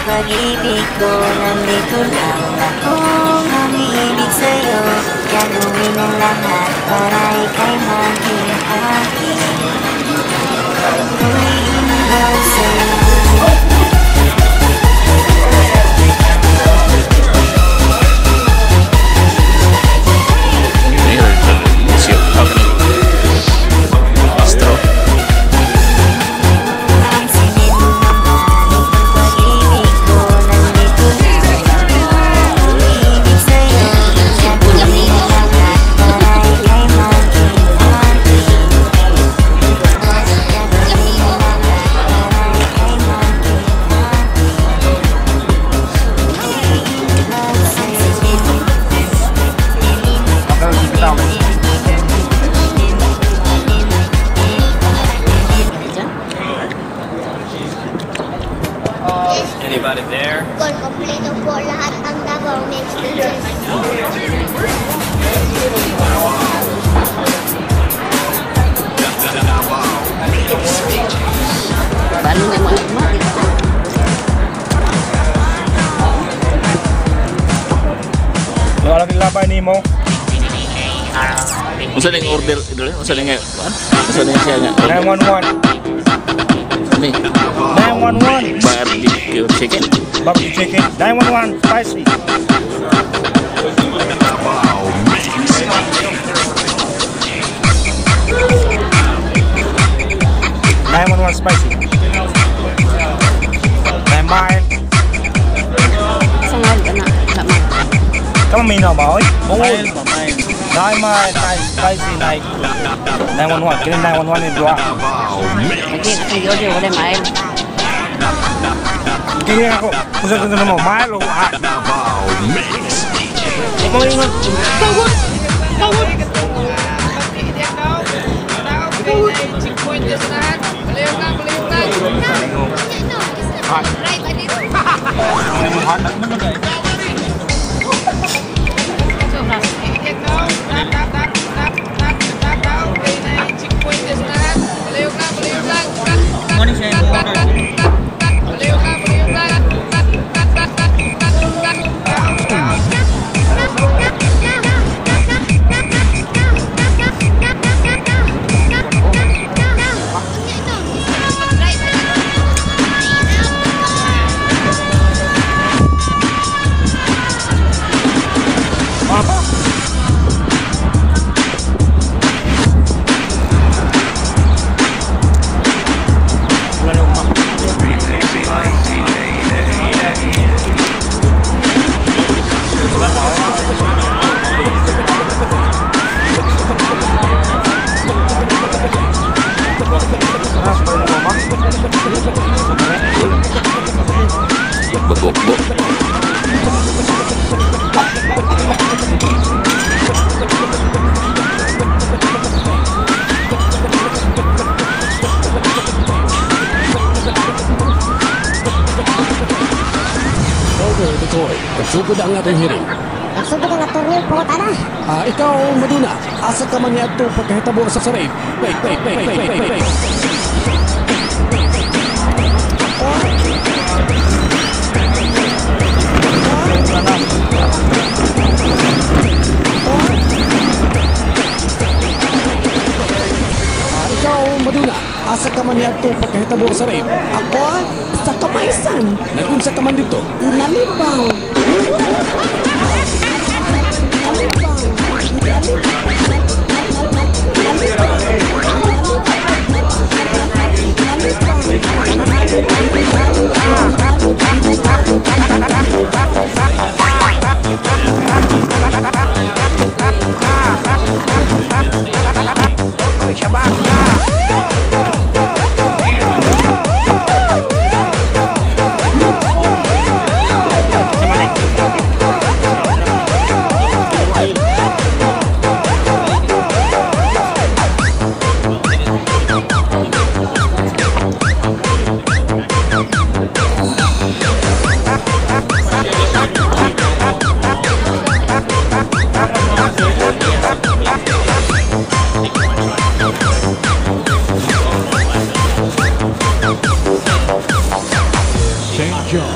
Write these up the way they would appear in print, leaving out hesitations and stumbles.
pag-ibig ko. Nandito lang akong umiibig sa'yo. Gagawin ang lahat para ika'y maging akin. Ako'y in love sa'yo. Anybody there? Gol kompleto po lahat ang Davao Mix DJs. Paano nga mga kumari? Nakalagin labay ni mo. Usa ning order idol, usa ning kuan? Usa ning siya nga. 911. Ni 911. barbecue chicken. Barbecue chicken. 911 spicy. Spicy. 9 mile. Sangal ka na. Sama. Kamu minum ba oy? Mile pa mile. 9 mile, spicy night. 911. Kini 911 ni dua. Lagi video dia boleh main. Kini ako. Usa ko na mo mile o hot. Mo ingon. Tawag. Tawag. Sugod ang atong hiring. Nagsugod ang atong po, tara. Ikaw, Maduna, asa ka man niya ito pagkahitabo sa sarip. Wait. Ikaw, Maduna, asa ka man niya ito pagkahitabo sa sarip. Ako sa kamaisan. Nagunsa ka man dito. Nalibang.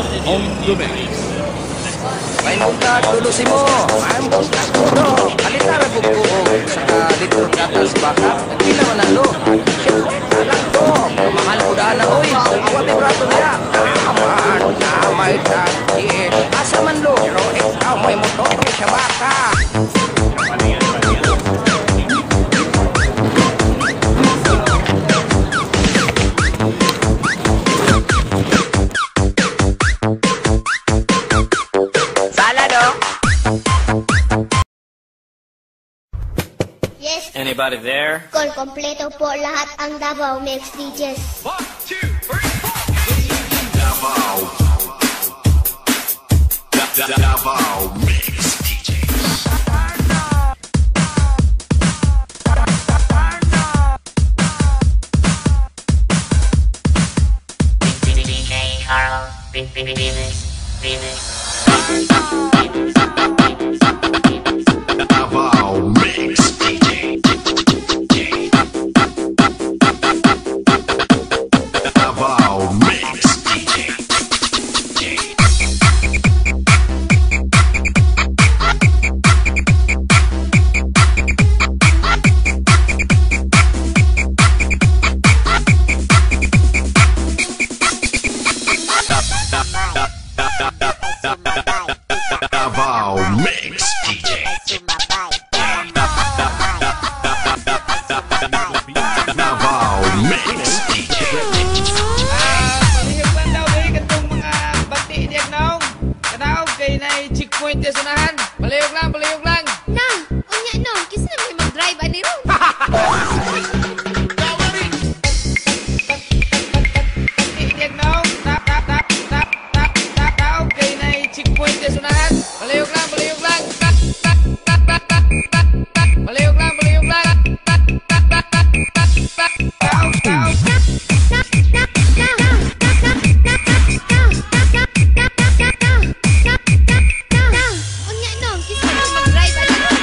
on the mix. May mungkag lulusin mo. Ang mungkag duro. Halika na bubog. Saka dito gatas baka. Hindi naman nalo. Siyempre, alam ko. Mahal ko daan na, oy. Awat yung rato niya. Aman na may takit. Asa man lo. Pero ikaw may motor siya baka. Yes, Anybody there? call kompleto po lahat ang Davao Mix DJs. 1, 2, 3, 4. Davao Mix DJ. Davao Mix DJ. Davao Mix DJ. Davao Mix DJ. Davao Mix DJ. Palihog lang daw eh. Katong mga bati niya naong. Kanaog kay na checkpoint ya sunahan. Palihog lang, palihog lang. Na, unya no, kisa na may mag-drive ani ro. Bati niya naong. Taog kay na checkpoint ya sunahan. Palihog lang, palihog lang. Palihog lang, palihog lang. Taog. Unya no, kisa na may mag-drive ani ro.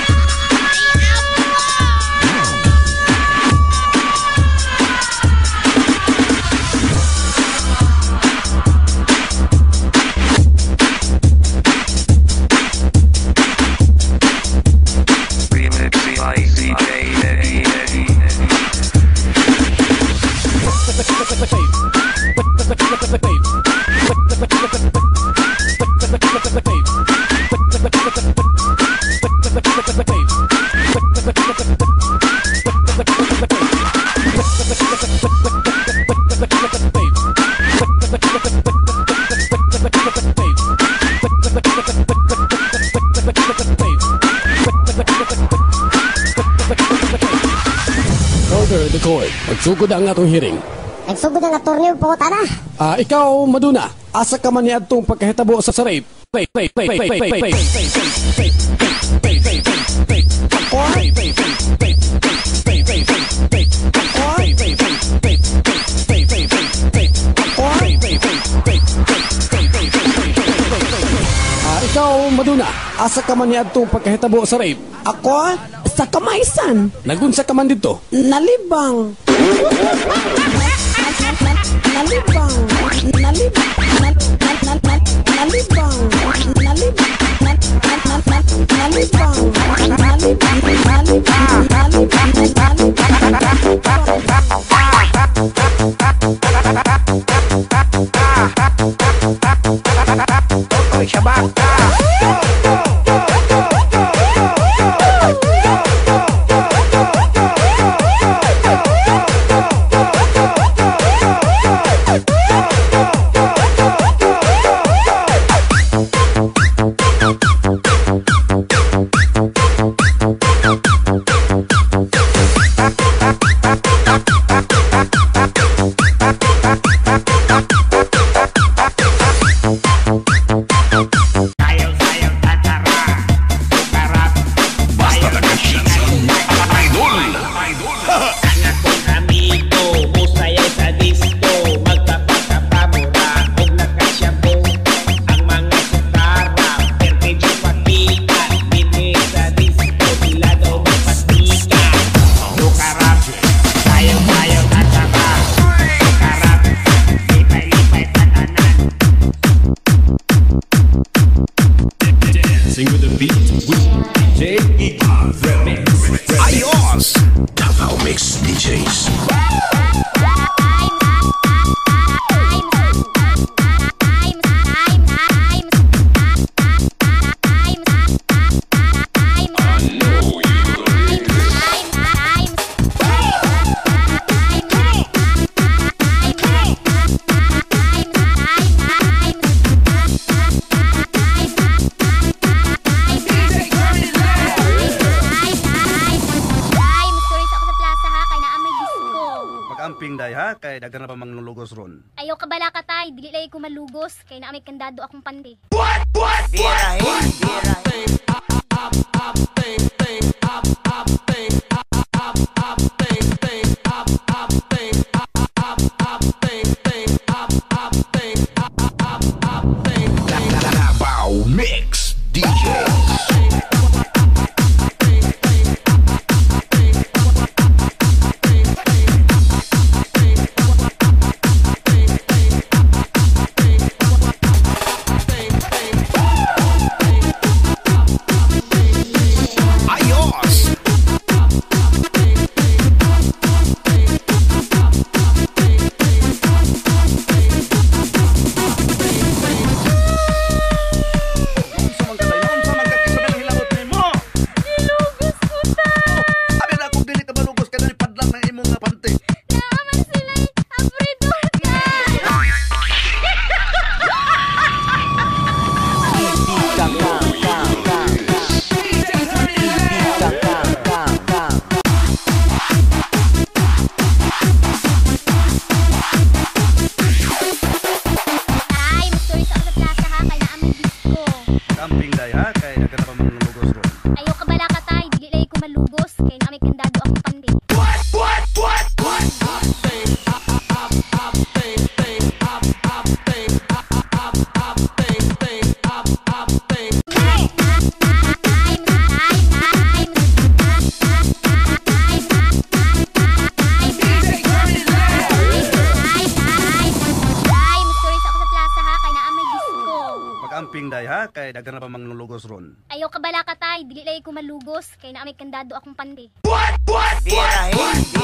Order the court. Magsugod ang atong hearing. Nagsugod ang attorney po na. Ikaw, Maduna, asa ka man ni adtong pagkahitabo sa rape. Ikaw, Maduna, asa ka man ni adtong pagkahitabo sa rape. Ako? Sa kamaysan. Nagunsa ka man dito. Nalibang. Nalibang. Nalibang. Nalibang. Oy, siya baka. day ha, kay daghan na pa manglulugos ron. Ayaw ka bala ka tay, dili lagi ko malugos, kay naa may kandado akong pandi. Mix DJ. Camping day ha, kay daghan na pa manglulugos ron. Ayaw ka bala ka tay, dili lagi ko malugos, kay naa may kandado akong pandi. Camping day ha, kay daghan na pa manglulugos ron. Ayaw ka bala ka tay, dili lagi ko malugos, kay naa may kandado akong pandi. Birahin!